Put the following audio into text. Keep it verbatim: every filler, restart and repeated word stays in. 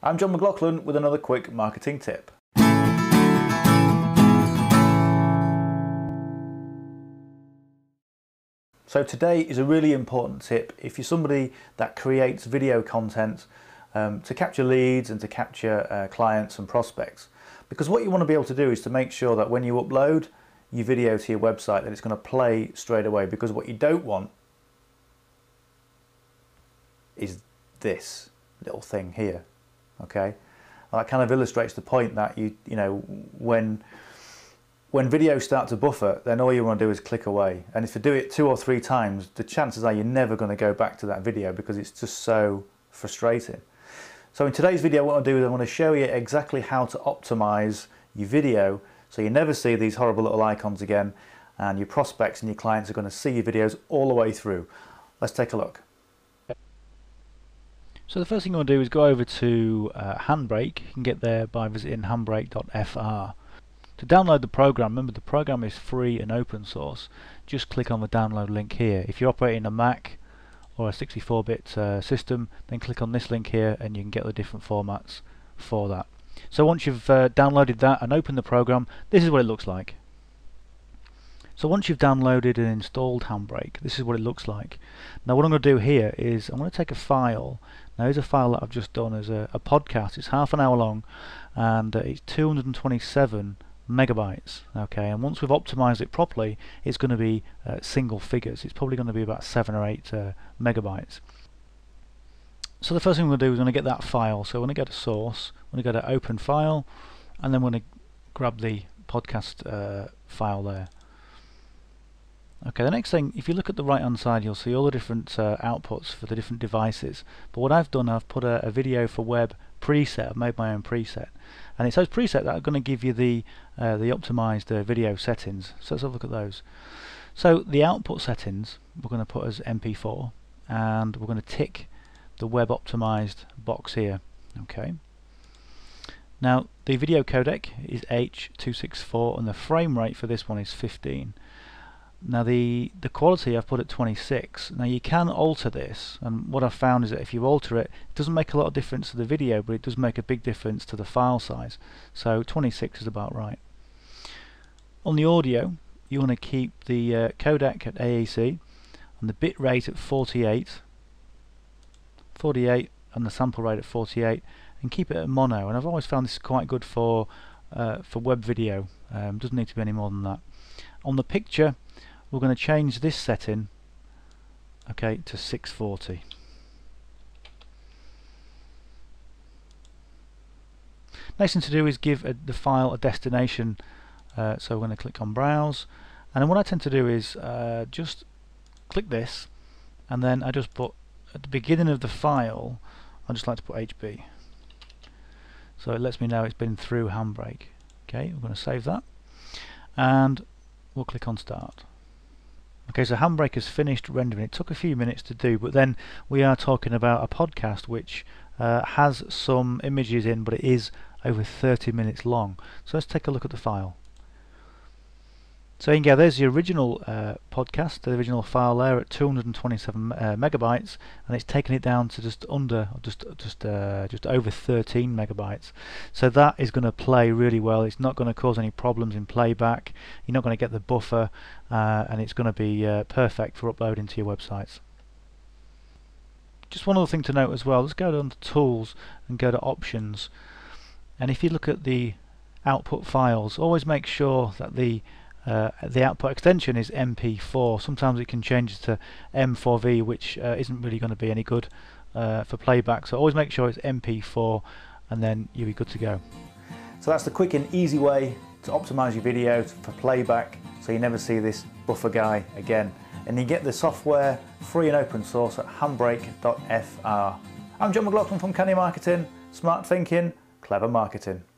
I'm John McLaughlin with another quick marketing tip. So today is a really important tip if you're somebody that creates video content um, to capture leads and to capture uh, clients and prospects. Because what you want to be able to do is to make sure that when you upload your video to your website that it's going to play straight away, because what you don't want is this little thing here. Okay, well, that kind of illustrates the point that you you know when when videos start to buffer, then all you want to do is click away, and if you do it two or three times, the chances are you're never going to go back to that video because it's just so frustrating. So in today's video, what I'll do is I want to show you exactly how to optimize your video so you never see these horrible little icons again, and your prospects and your clients are going to see your videos all the way through. Let's take a look. So the first thing you want to do is go over to uh, Handbrake. You can get there by visiting handbrake dot F R. To download the program, remember the program is free and open source. Just click on the download link here. If you're operating a Mac or a sixty-four bit uh, system, then click on this link here and you can get the different formats for that. So once you've uh, downloaded that and opened the program, this is what it looks like. So once you've downloaded and installed Handbrake, this is what it looks like. Now what I'm going to do here is I'm going to take a file. Now here's a file that I've just done as a, a podcast. It's half an hour long and uh, it's two hundred twenty-seven megabytes. Okay, and once we've optimized it properly, it's going to be uh, single figures. It's probably going to be about seven or eight uh, megabytes. So the first thing we're going to do is we're going to get that file. So we're going to go to source, we're going to go to open file, and then we're going to grab the podcast uh, file there. Okay, the next thing, if you look at the right hand side, you'll see all the different uh, outputs for the different devices. But what I've done, I've put a, a video for web preset. I've made my own preset, and it's those presets that are going to give you the uh, the optimized uh, video settings. So let's have a look at those. So the output settings we're going to put as M P four, and we're going to tick the web optimized box here. Okay. Now the video codec is H two sixty-four, and the frame rate for this one is fifteen. Now the the quality I've put at twenty-six. Now you can alter this, and what I've found is that if you alter it, it doesn't make a lot of difference to the video, but it does make a big difference to the file size. So twenty-six is about right. On the audio, you want to keep the uh, codec at A A C and the bit rate at forty-eight, forty-eight, and the sample rate at forty-eight, and keep it at mono. And I've always found this quite good for uh, for web video. Um, doesn't need to be any more than that. On the picture, we're going to change this setting, okay, to six forty. Next thing to do is give a, the file a destination. Uh, so we're going to click on browse, and then what I tend to do is uh, just click this, and then I just put at the beginning of the file, I just like to put H B. So it lets me know it's been through Handbrake. Okay, we're going to save that, and we'll click on start. Okay, so Handbrake has finished rendering. It took a few minutes to do, but then we are talking about a podcast which uh, has some images in, but it is over thirty minutes long. So let's take a look at the file. So yeah, there's the original uh, podcast, the original file there at two hundred twenty-seven uh, megabytes, and it's taken it down to just under, just just uh, just over thirteen megabytes. So that is going to play really well. It's not going to cause any problems in playback. You're not going to get the buffer, uh, and it's going to be uh, perfect for uploading to your websites. Just one other thing to note as well. Let's go down to Tools and go to Options, and if you look at the output files, always make sure that the Uh, the output extension is M P four. Sometimes it can change to M four V, which uh, isn't really going to be any good uh, for playback, so always make sure it's M P four, and then you'll be good to go. So that's the quick and easy way to optimize your video for playback so you never see this buffer guy again, and you get the software free and open source at handbrake dot F R. I'm John McLaughlin from Canny Marketing. Smart thinking, clever marketing.